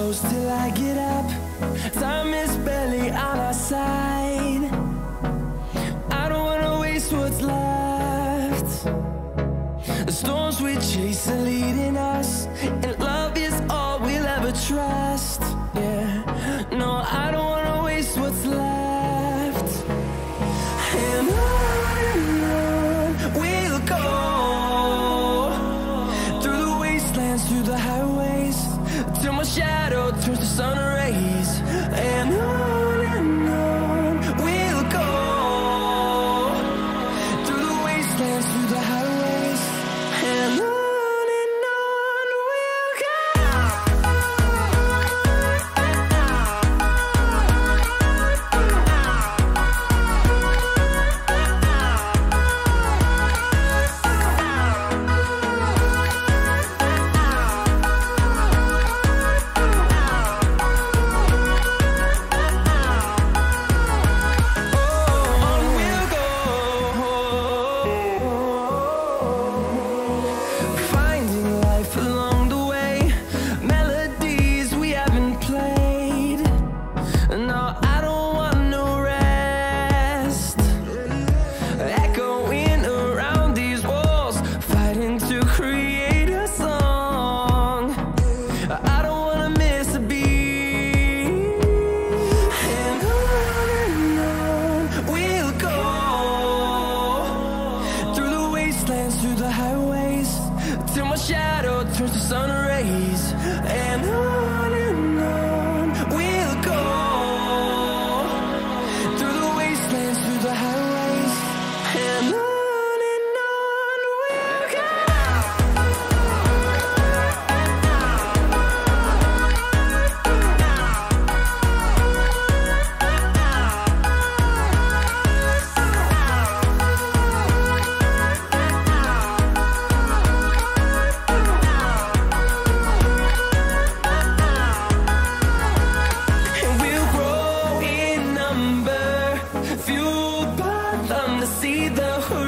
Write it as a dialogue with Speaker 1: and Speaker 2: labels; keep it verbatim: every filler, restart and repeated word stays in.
Speaker 1: close till I get up. Time is barely on our side. I don't wanna waste what's left. The storms we chase are leading us, and love is all we'll ever trust. Yeah, no, I don't wanna waste what's left. And on and on we'll go, through the wastelands, through the highways, till my shadow turns to sun rays. And on and on we'll go, through the wastelands, through the highways, and on. Through the highways, till my shadow turns to sun rays. And on and on we'll go, through the wastelands, through the highways, and on. See the horizon.